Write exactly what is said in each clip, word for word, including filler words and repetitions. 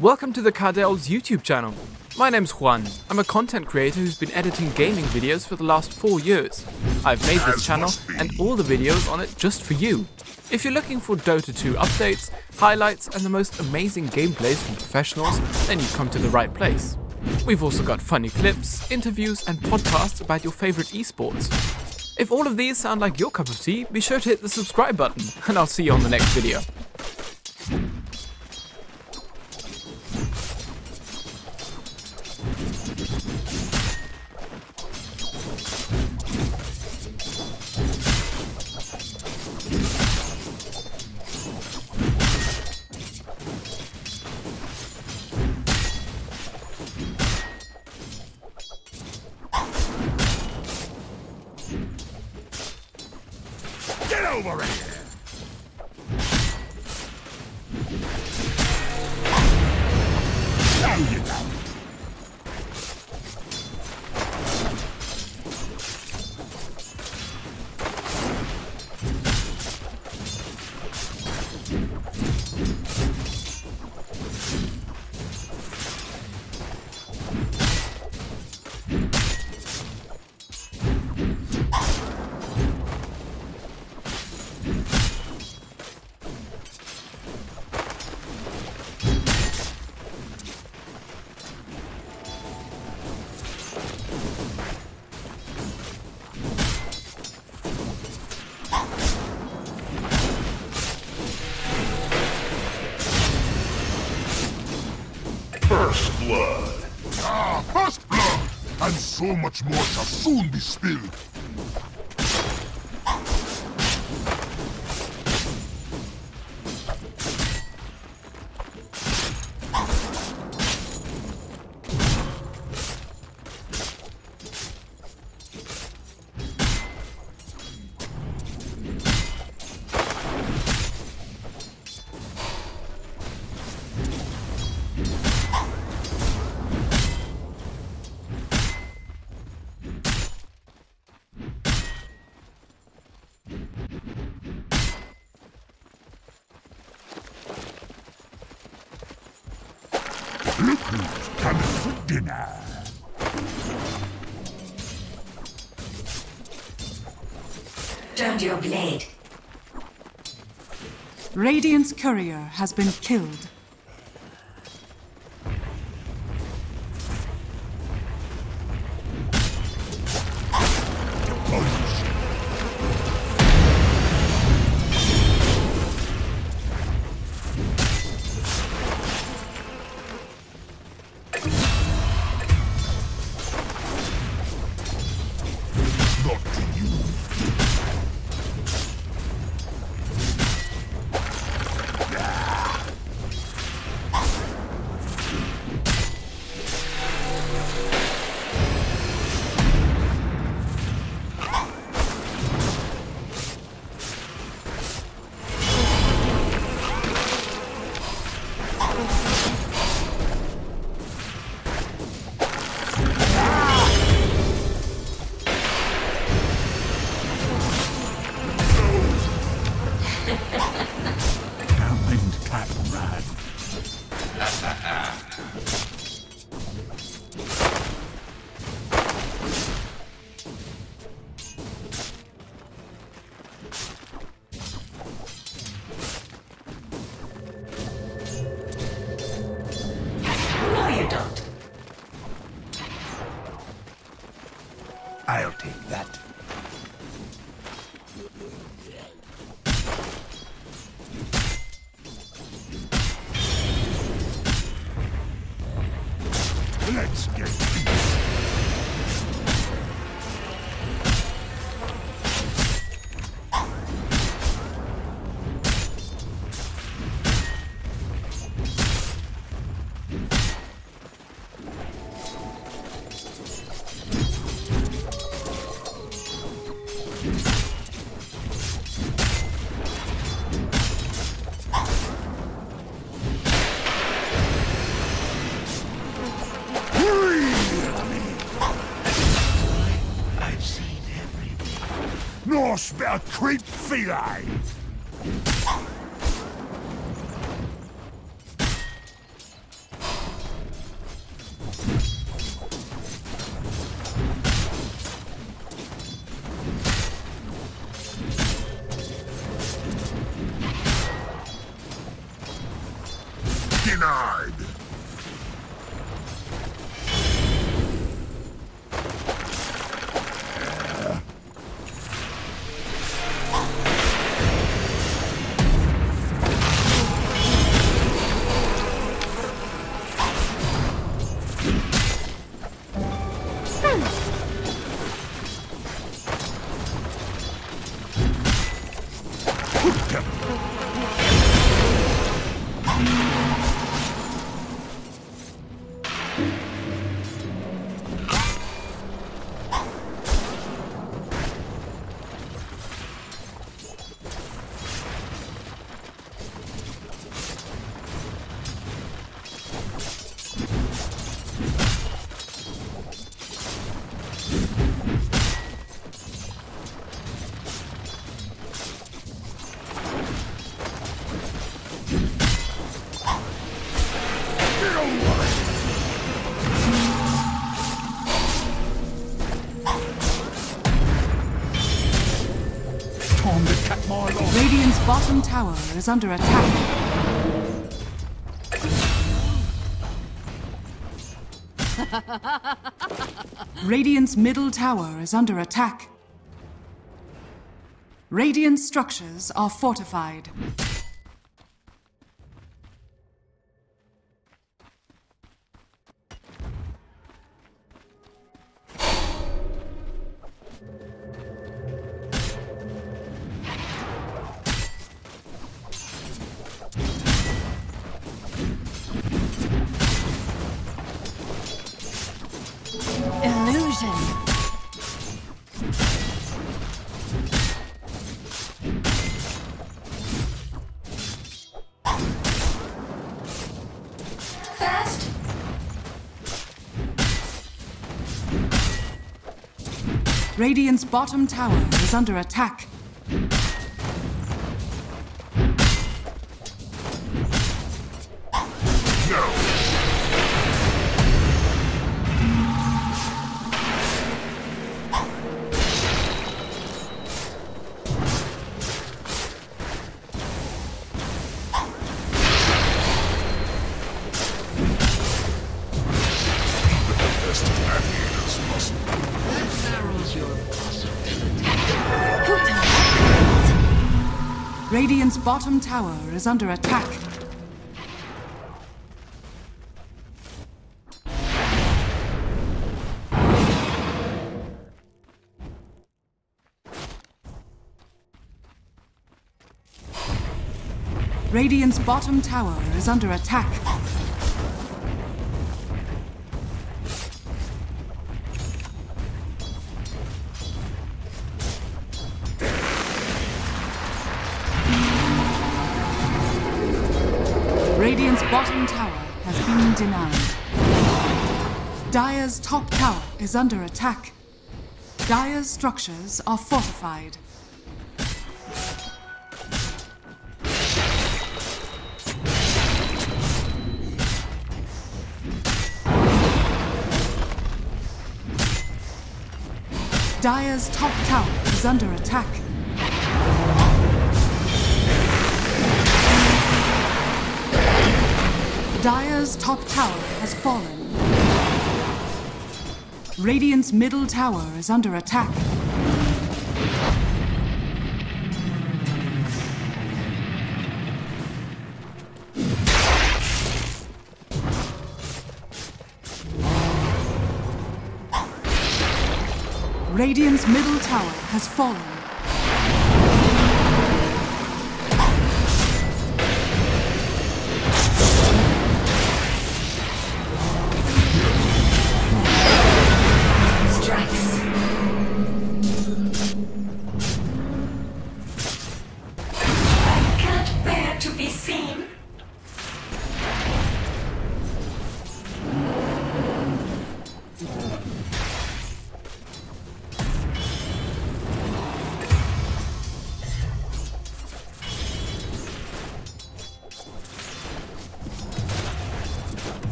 Welcome to the Cardel's YouTube channel. My name's Juan. I'm a content creator who's been editing gaming videos for the last four years. I've made this channel and all the videos on it just for you. If you're looking for Dota two updates, highlights and the most amazing gameplays from professionals, then you've come to the right place. We've also got funny clips, interviews and podcasts about your favorite esports. If all of these sound like your cup of tea, be sure to hit the subscribe button and I'll see you on the next video. Get over here! Now you know. First blood. Ah, first blood! And so much more shall soon be spilled. Look who's coming for dinner. Turned your blade. Radiant's courier has been killed. I'll take that. Let's get peace. Nor spare creep feline! denied! Radiant's bottom tower is under attack. Radiant's middle tower is under attack. Radiant structures are fortified. Radiant's bottom tower is under attack. Radiant's bottom tower is under attack. Radiant's bottom tower is under attack. Radiant's bottom tower has been denied. Dire's top tower is under attack. Dire's structures are fortified. Dire's top tower is under attack. Dire's top tower has fallen. Radiant's middle tower is under attack. Radiant's middle tower has fallen.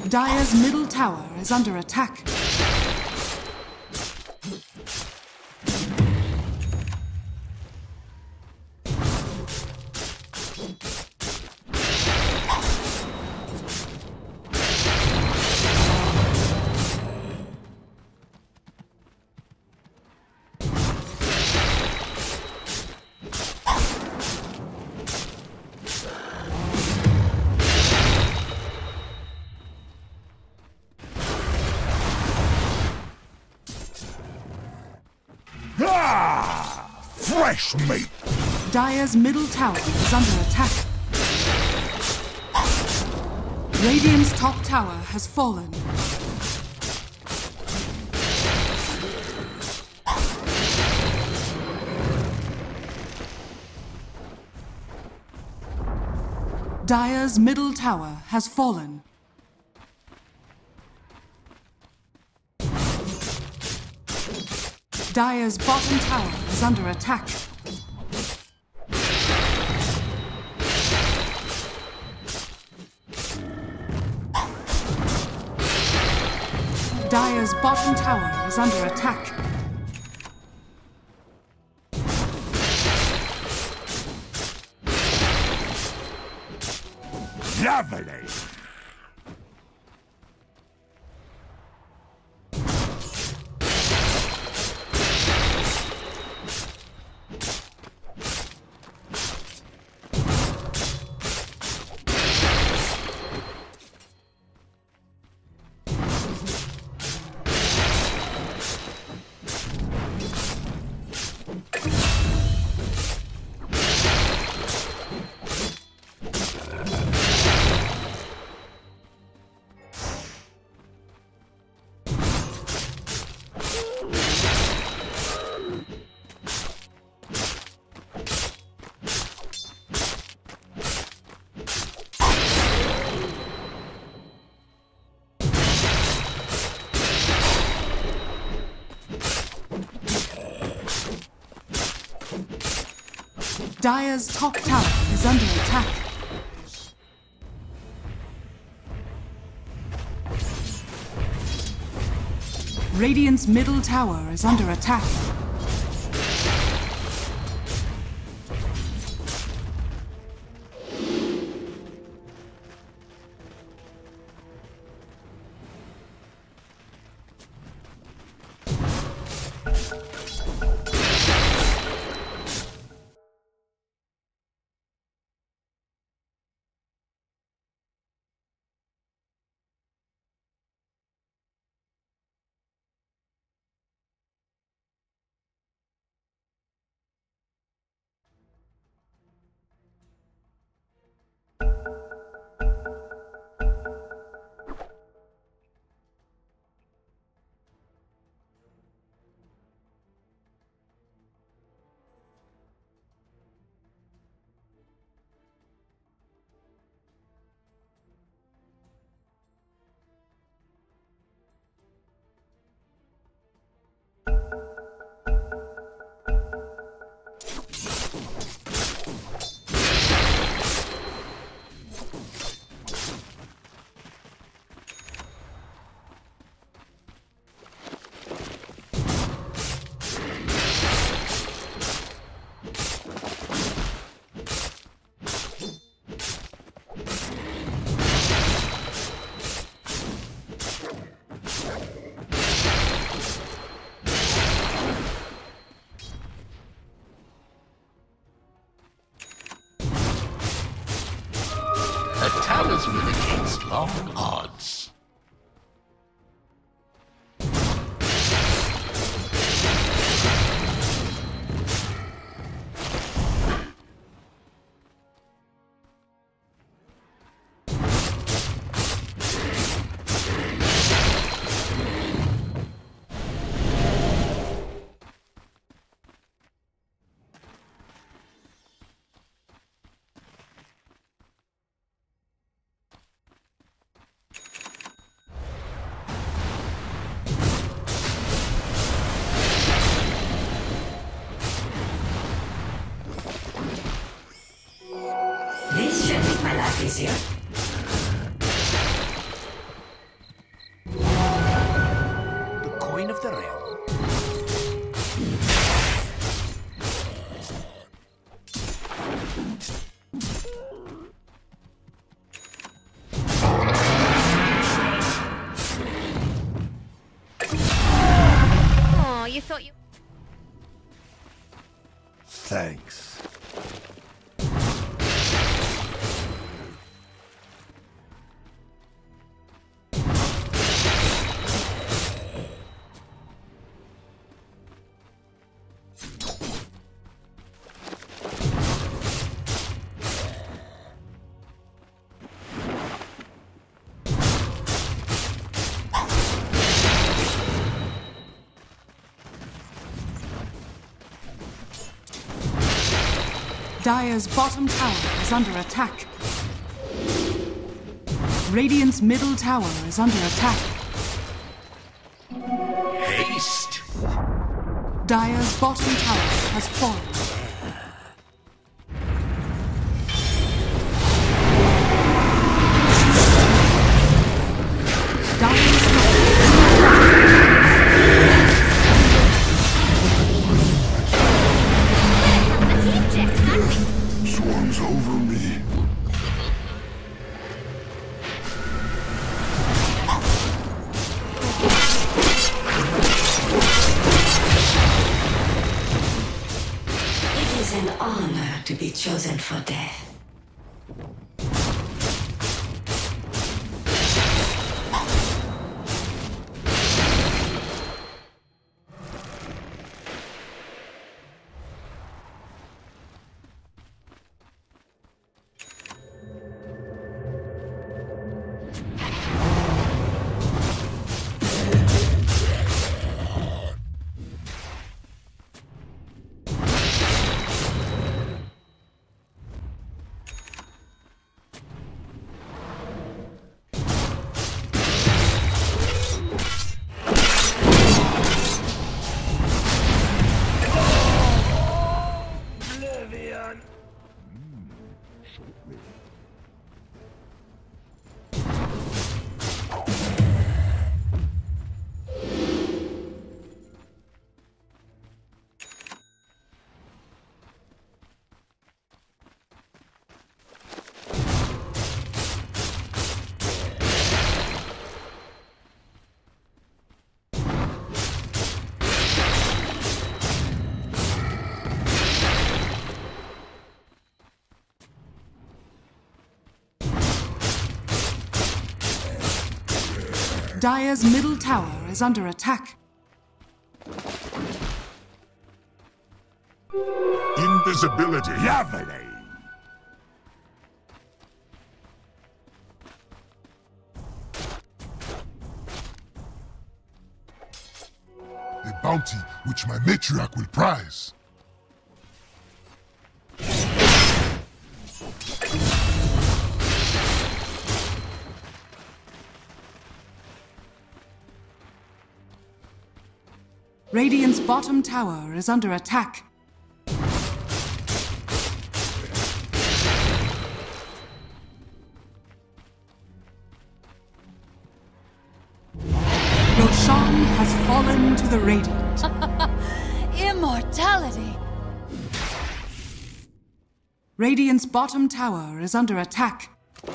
Dire's middle tower is under attack. Ah! Fresh meat! Dire's middle tower is under attack. Radiant's top tower has fallen. Dire's middle tower has fallen. Dire's bottom tower is under attack. Dire's bottom tower is under attack. Lovely! Dire's top tower is under attack. Radiant's middle tower is under attack. A talisman against long odds. This should make my life easier. thought you... Thanks. Dire's bottom tower is under attack. Radiant's middle tower is under attack. Haste. Dire's bottom tower has fallen. Swarms over me. It is an honor to be chosen for death. Dire's middle tower is under attack. Invisibility. Yavele. A bounty which my matriarch will prize. Radiant's bottom tower is under attack. Roshan has fallen to the Radiant. Immortality! Radiant's bottom tower is under attack.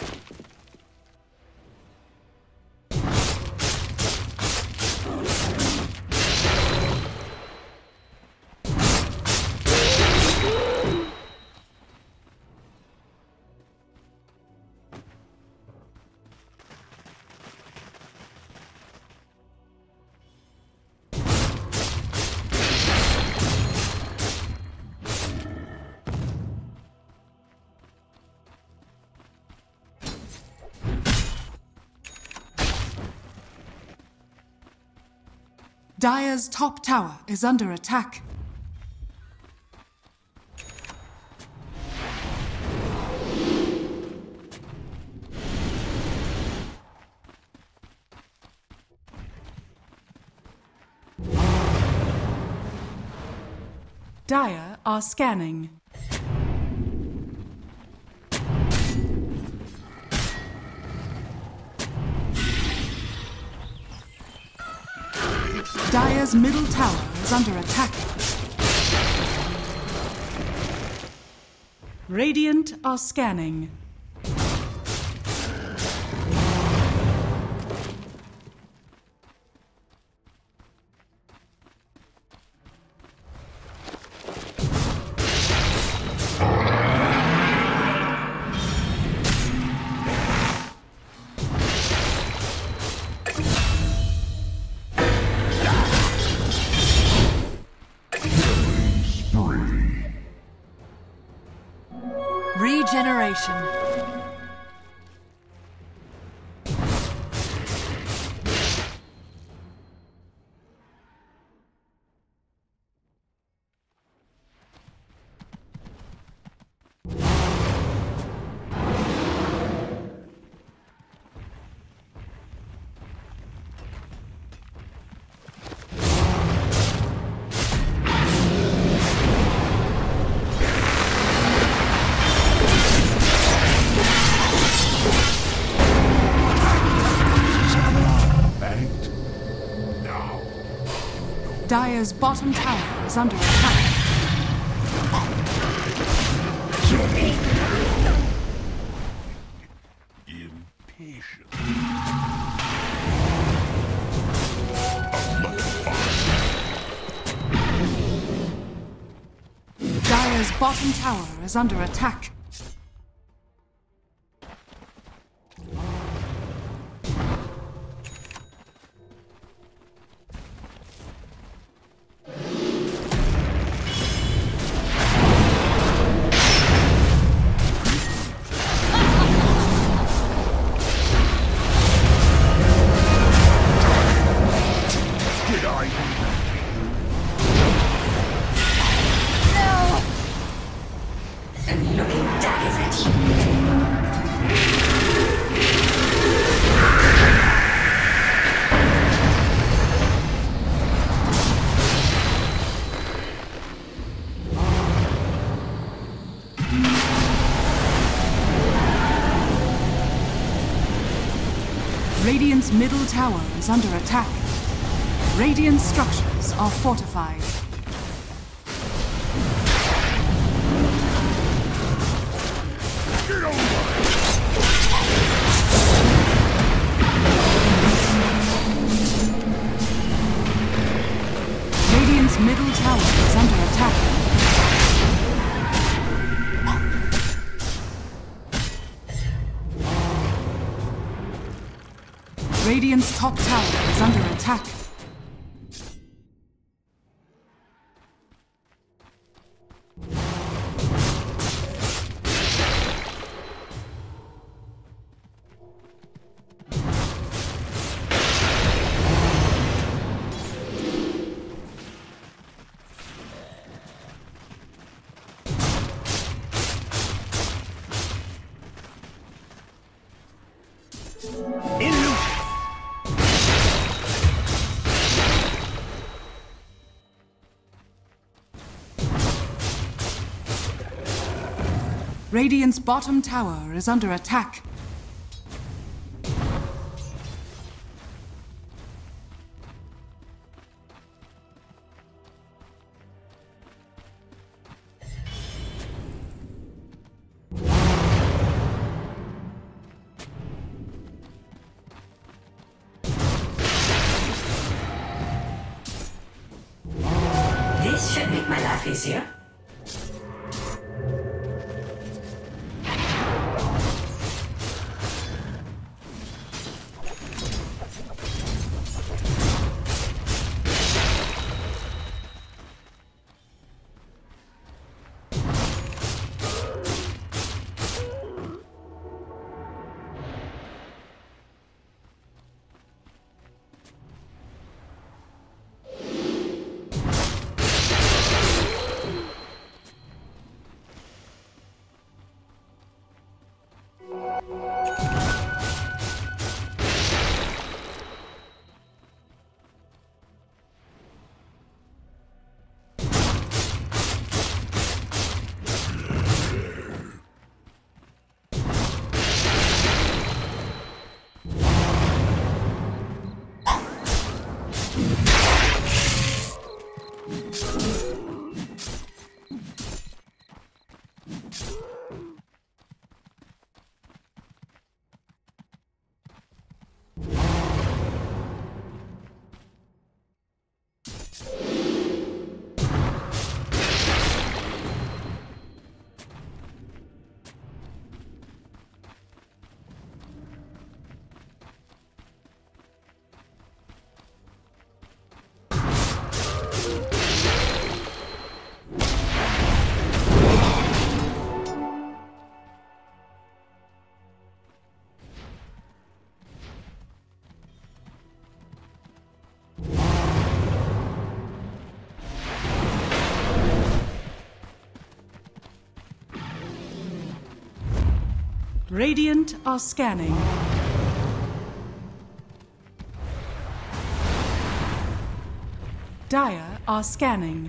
Dire's top tower is under attack. Dire are scanning. Dire's middle tower is under attack. Radiant are scanning. operation. Dire's bottom tower is under attack. Impatient. Dire's bottom tower is under attack. Radiant's middle tower is under attack. Radiant structures are fortified. Get over! Radiant's middle tower is under attack. Radiant's top tower is under attack. Radiant's bottom tower is under attack. This should make my life easier. Radiant are scanning. Dire are scanning.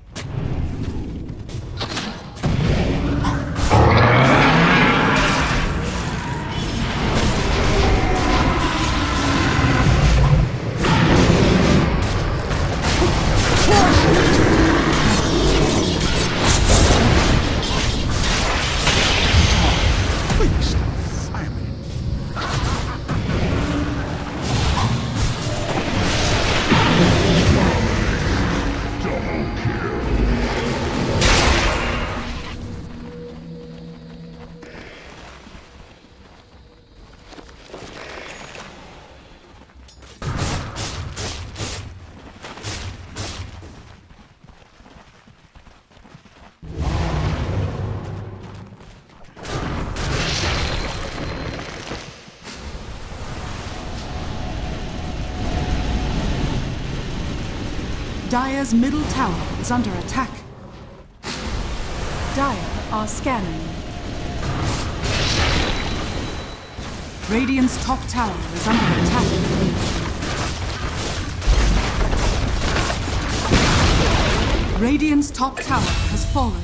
Dire's middle tower is under attack. Dire are scanning. Radiant's top tower is under attack. Radiant's top tower has fallen.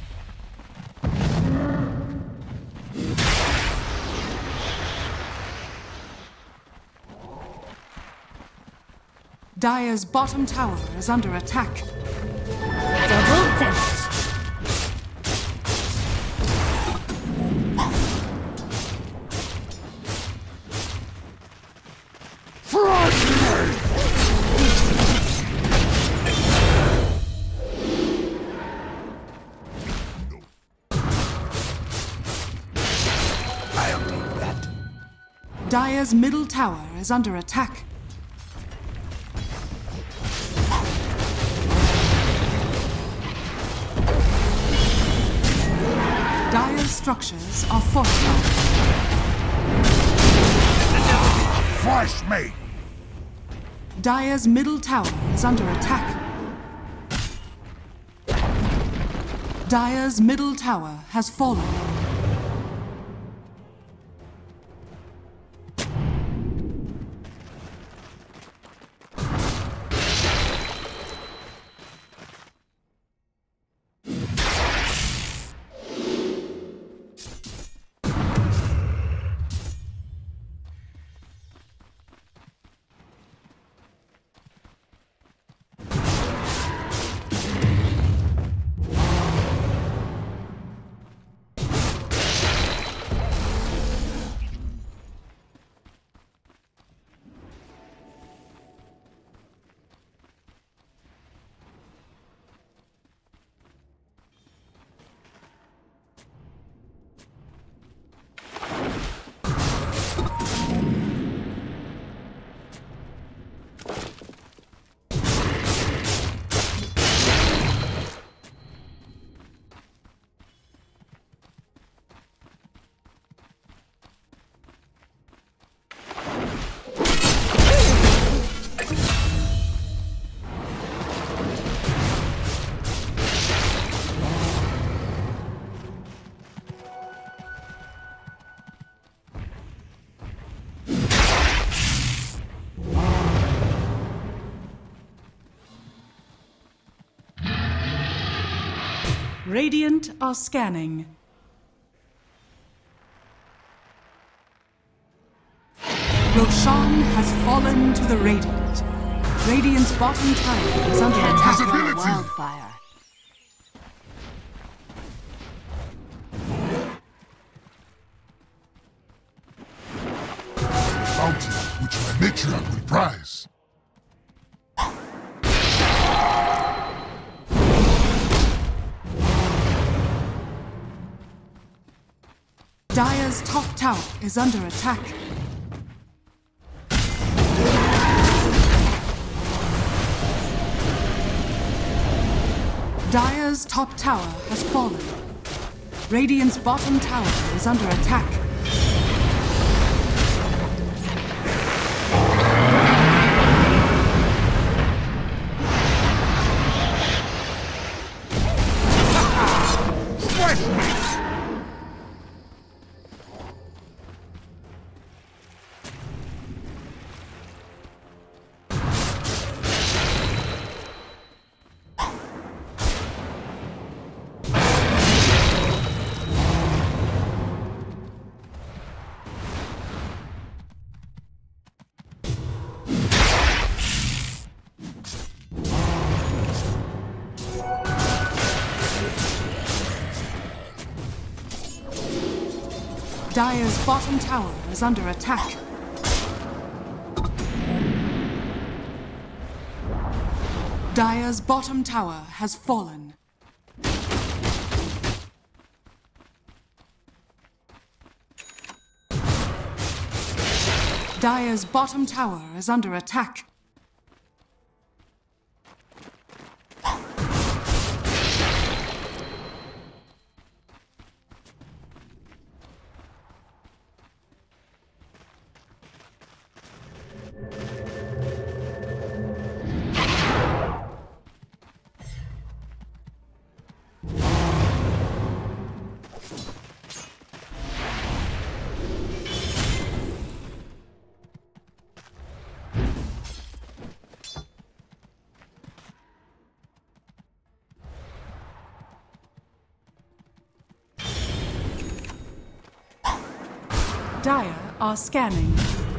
Dire's bottom tower is under attack. Double damage. I'll take that. Dire's middle tower is under attack. Dire's structures are fortified. Flash me! Dire's middle tower is under attack. Dire's middle tower has fallen. Radiant are scanning. Roshan has fallen to the Radiant. Radiant's bottom tower is under attack. Visibility! Wildfire. Bounty, which my matriarch will prize. Dire's top tower is under attack. Dire's top tower has fallen. Radiant's bottom tower is under attack. Dire's bottom tower is under attack. Dire's bottom tower has fallen. Dire's bottom tower is under attack. Dire are scanning.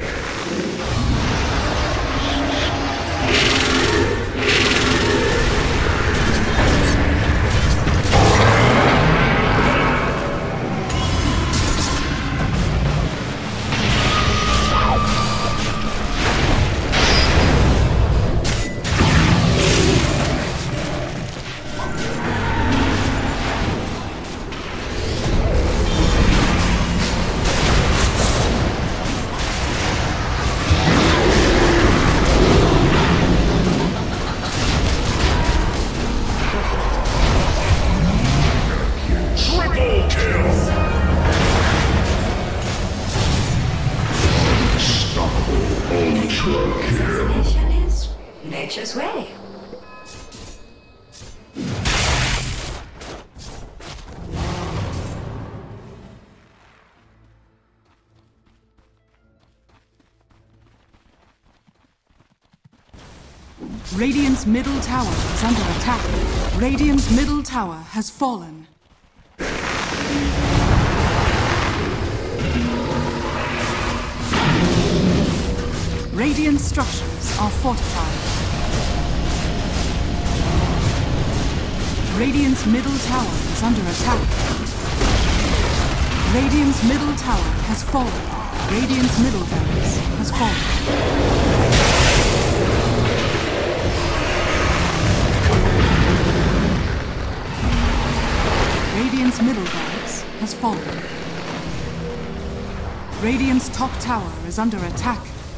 Assassination is nature's way. Radiant's middle tower is under attack. Radiant's middle tower has fallen. Radiant structures are fortified. Radiant's middle tower is under attack. Radiant's middle tower has fallen. Radiant's middle barracks has fallen. Radiant's middle barracks has fallen. Radiant's top tower is under attack.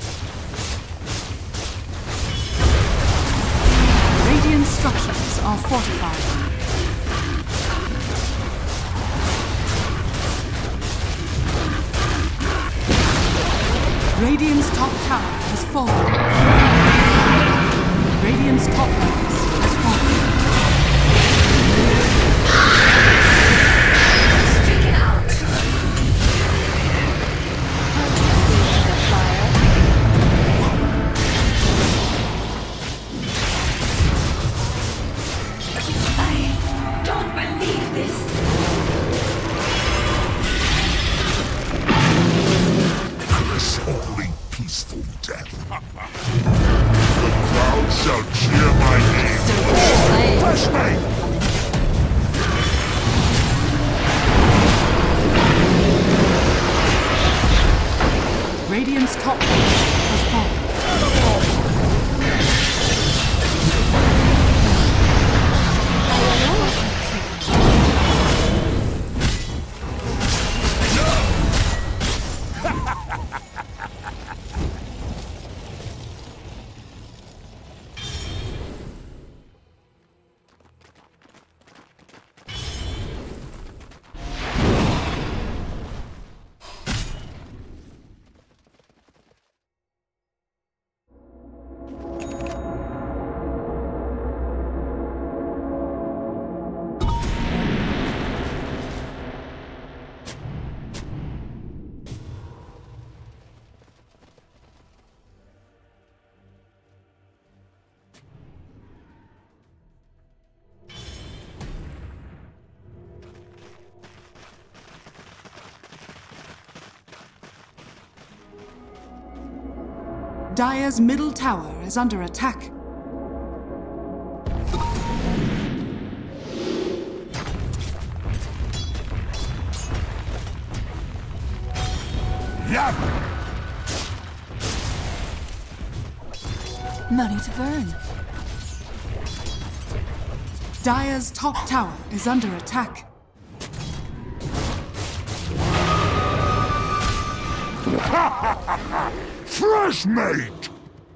Radiant structures are fortified. Radiant's top tower has fallen. Radiant's top barracks has fallen. Stricken out. I don't believe this. This only peaceful death. The crowd shall cheer my name. Push me! Radiant's top barracks has fallen. Dire's middle tower is under attack. Yap! Money to burn. Dire's top tower is under attack. Fresh mate!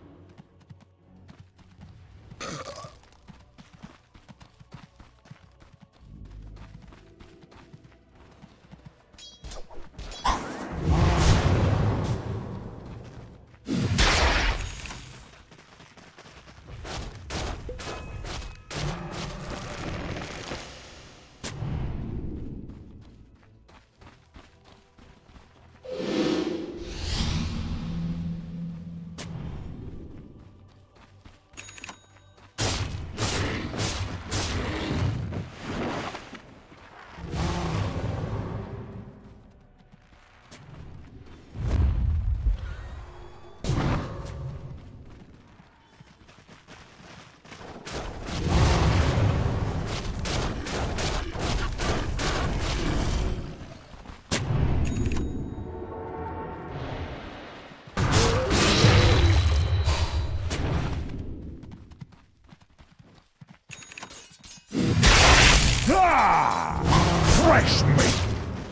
Ah! Fresh meat!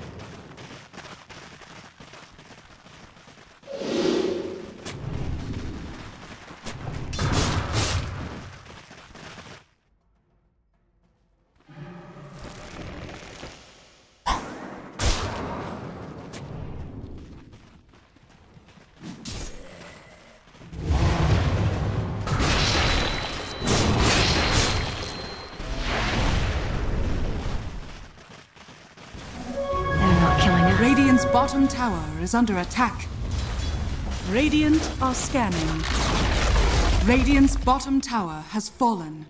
Radiant's bottom tower is under attack. Radiant are scanning. Radiant's bottom tower has fallen.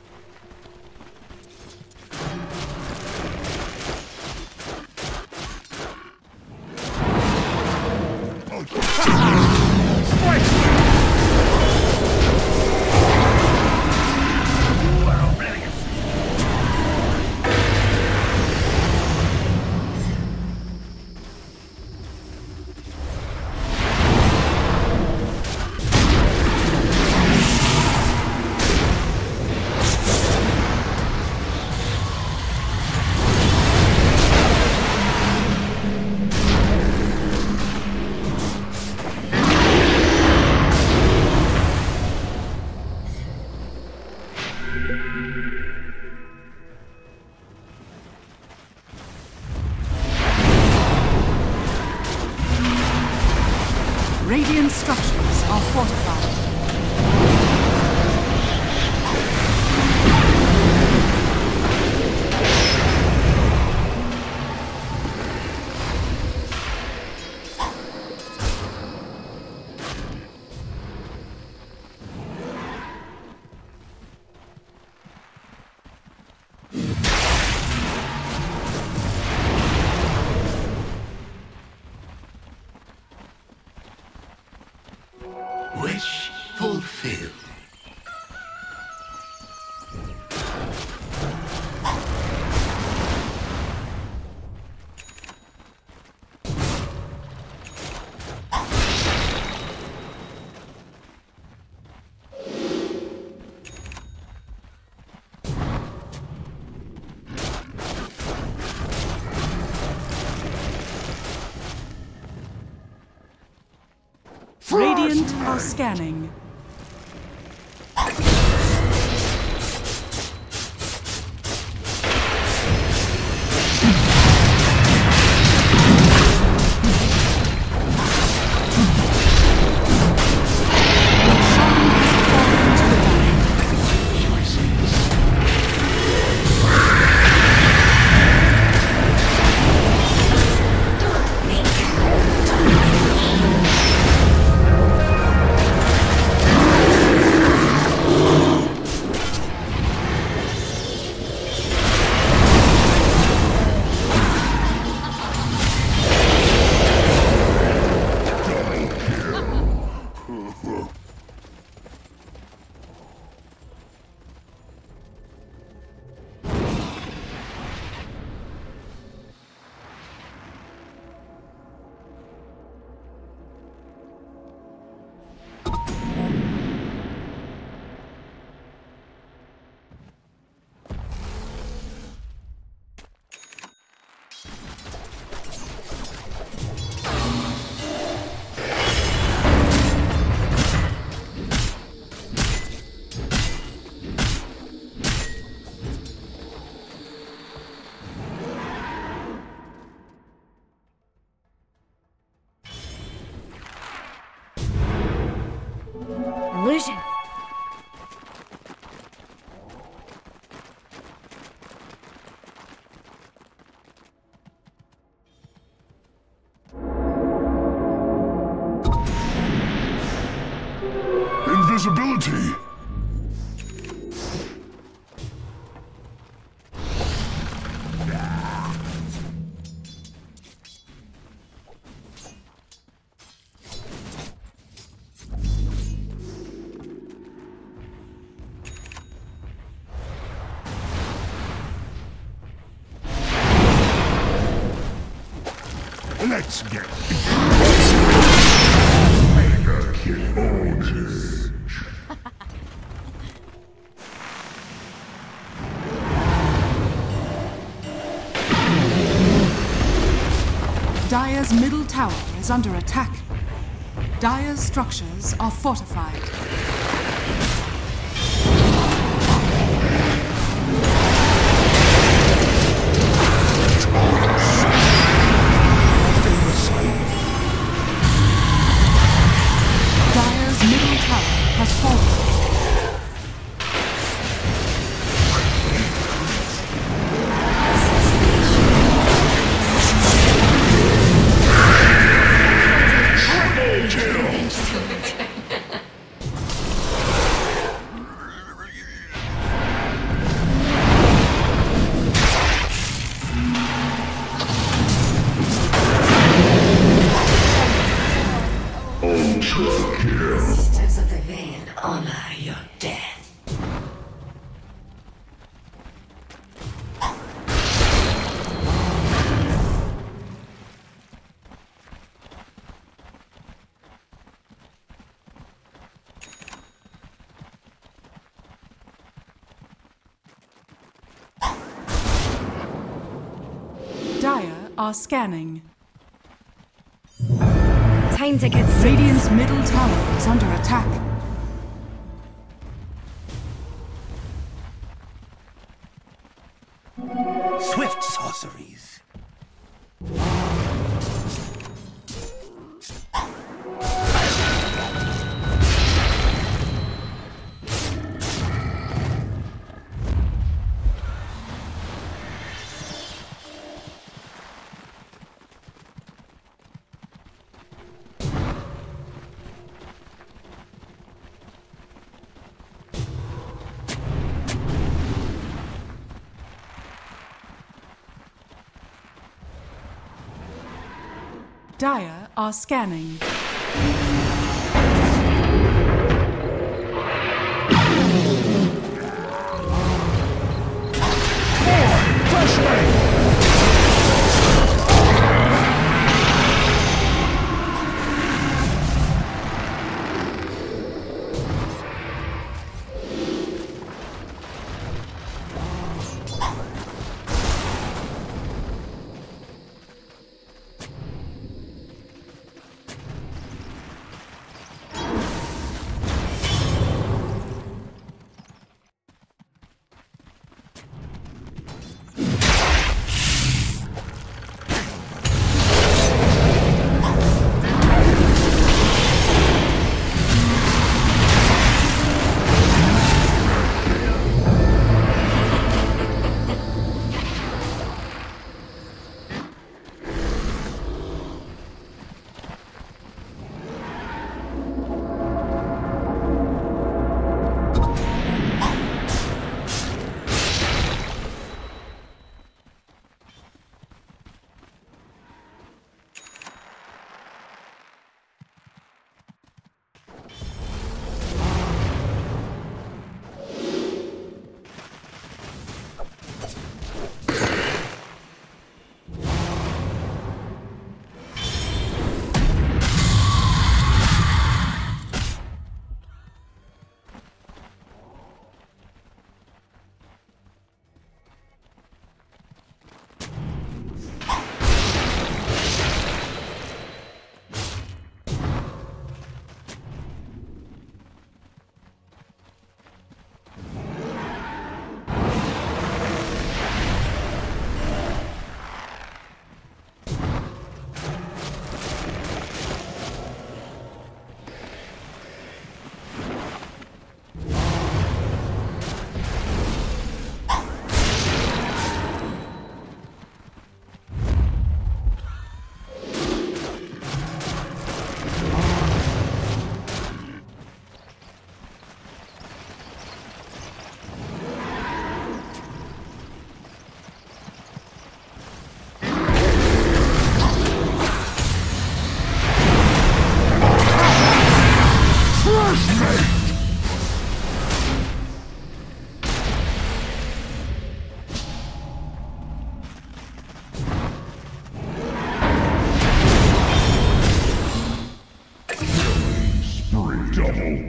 Radiant structures are fortified. Wish fulfilled. Radiant are scanning. invisibility! Let's get Mega Kill Orange. Dire's middle tower is under attack. Dire's structures are fortified. Dire's middle tower has fallen. Sisters of the Veil honor your death. Dire are scanning. Time to get serious. Radiant's middle tower is under attack. Swift sorceries. Dire are scanning.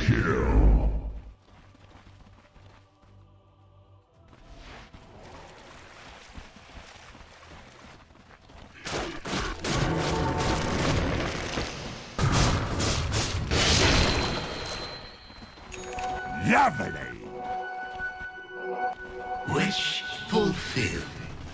kill. Lovely! Wish fulfilled.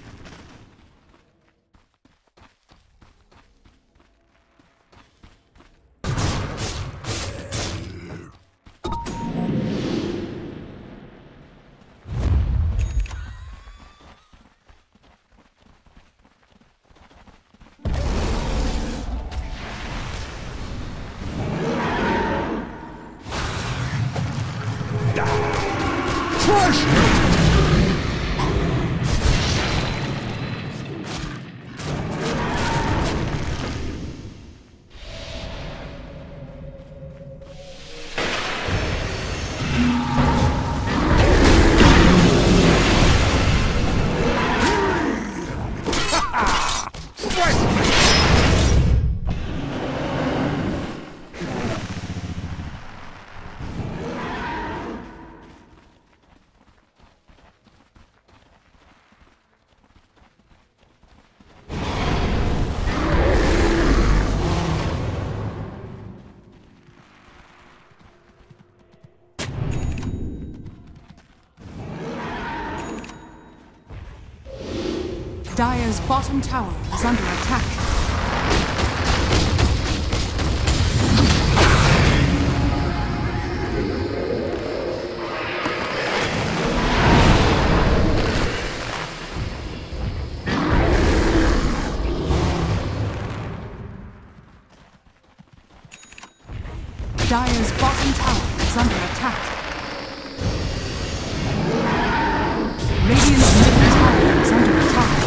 Dire's bottom tower is under attack. Dire's bottom tower is under attack. Radiant's middle tower is under attack.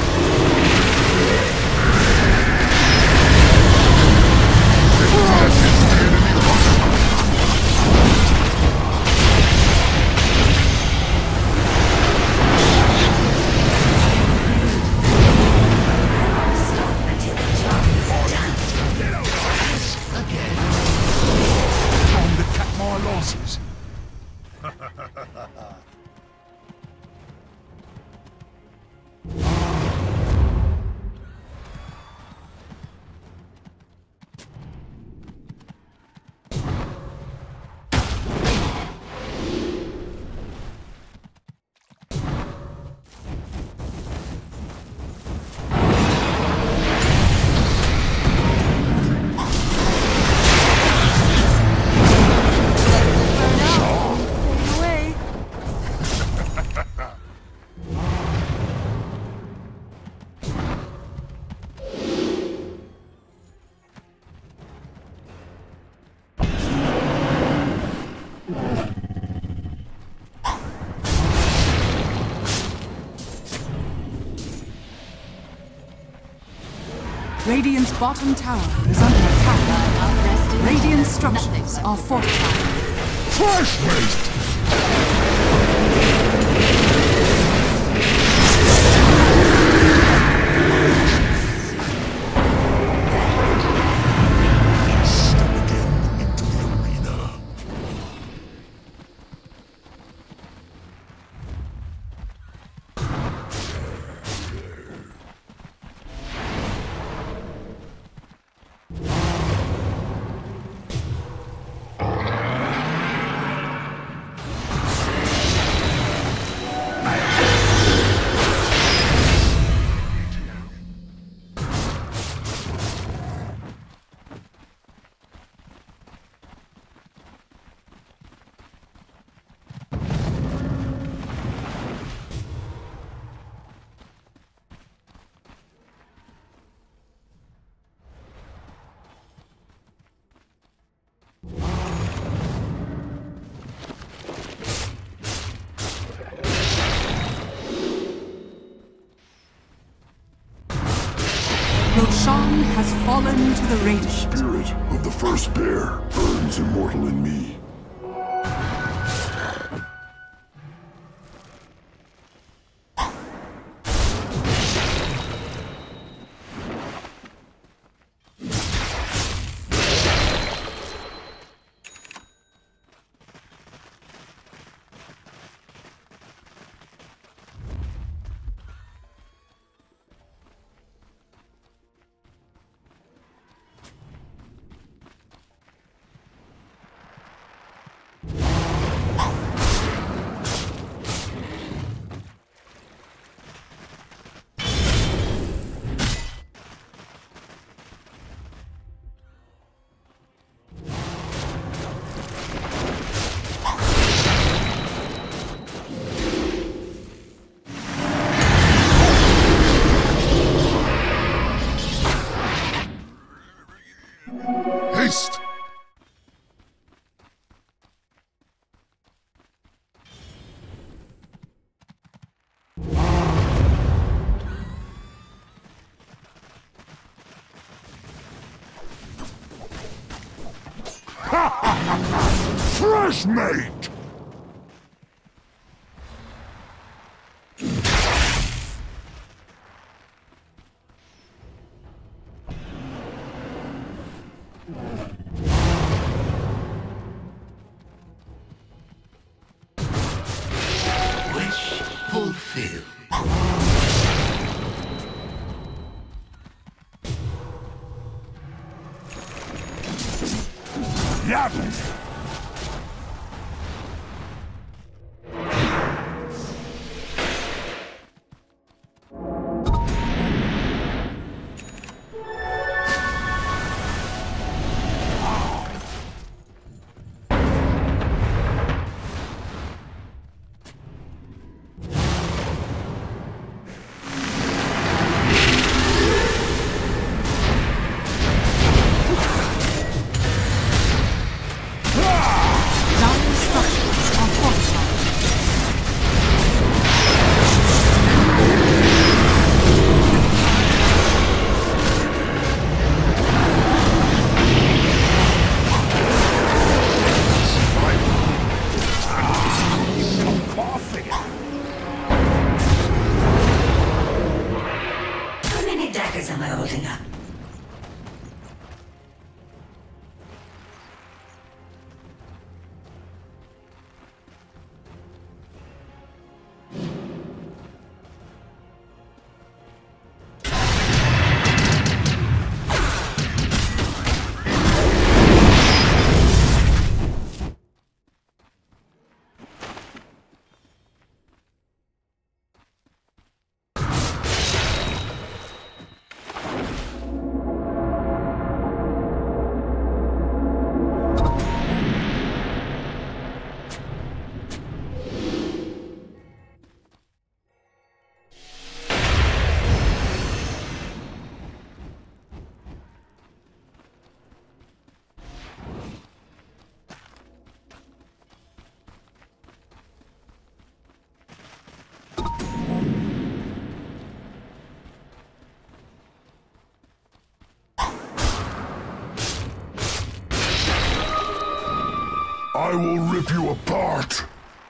Radiant's bottom tower is under attack. Radiant structures are fortified. Flash waste! Roshan has fallen to the Radiant. Spirit of the first bear burns immortal in me. Haste! Fresh mate! Wish fulfilled. Yap! How many daggers am I holding up? I will rip you apart!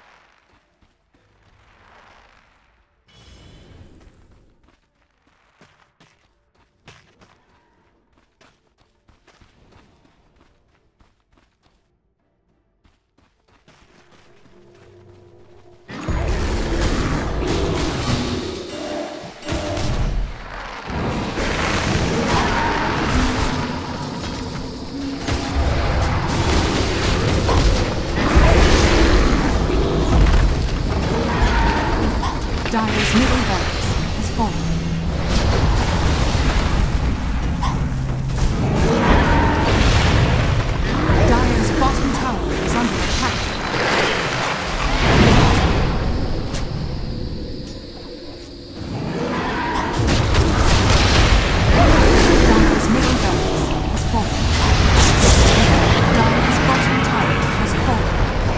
Dire's middle barracks has fallen. Dire's bottom tower is under attack. Dire's middle barracks has fallen. Dire's bottom tower has fallen.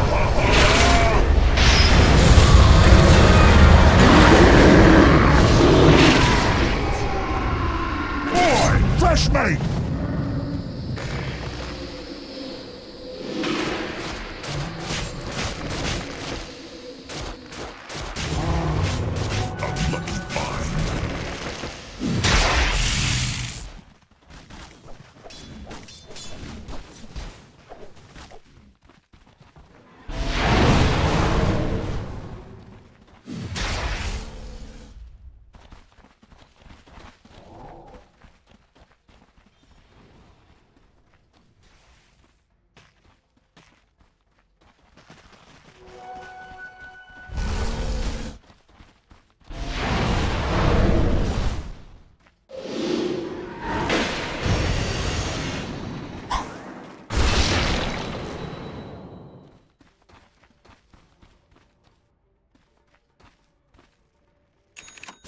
Fresh mate!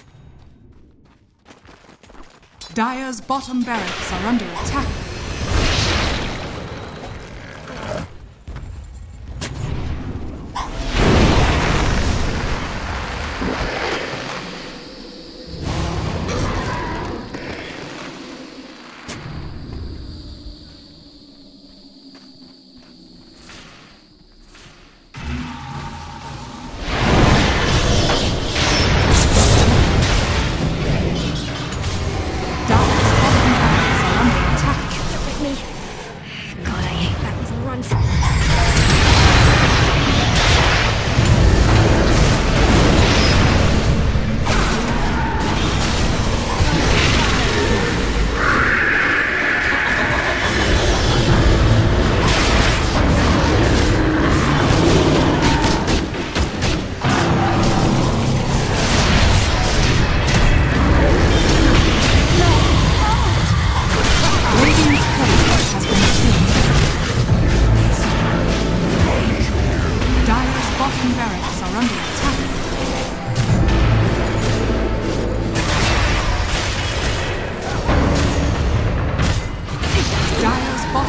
Dire's bottom barracks are under attack.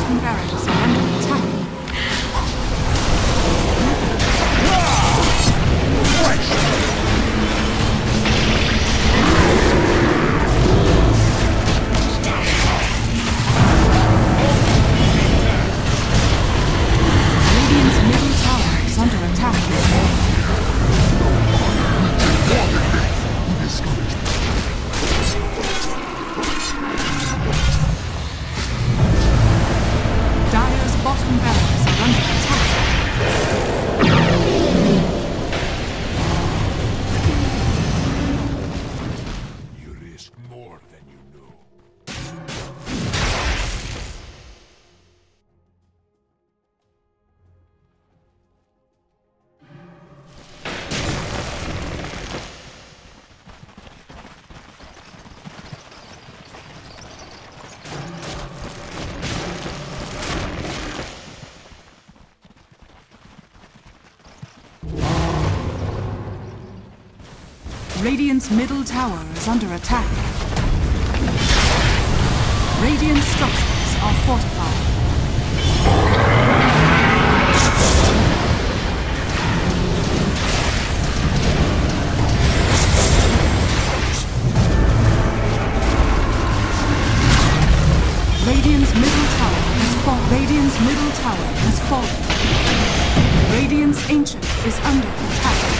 bottom barracks are under attack. Radiant's middle tower is under attack. Dire's bottom barracks are under attack. You risk more than you know. Radiant's middle tower is under attack. Radiant structures are fortified. Radiant's middle tower has fallen. Radiant's middle tower has fallen. Radiant's ancient is under attack.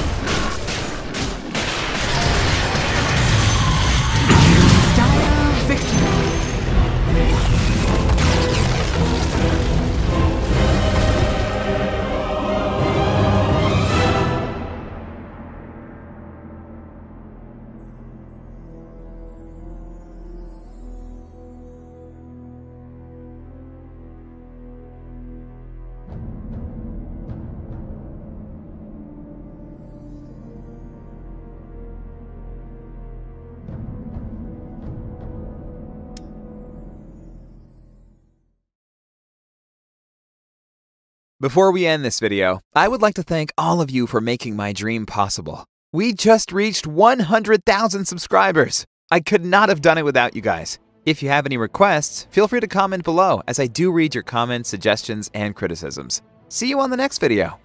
Before we end this video, I would like to thank all of you for making my dream possible. We just reached one hundred thousand subscribers. I could not have done it without you guys. If you have any requests, feel free to comment below, as I do read your comments, suggestions, and criticisms. See you on the next video.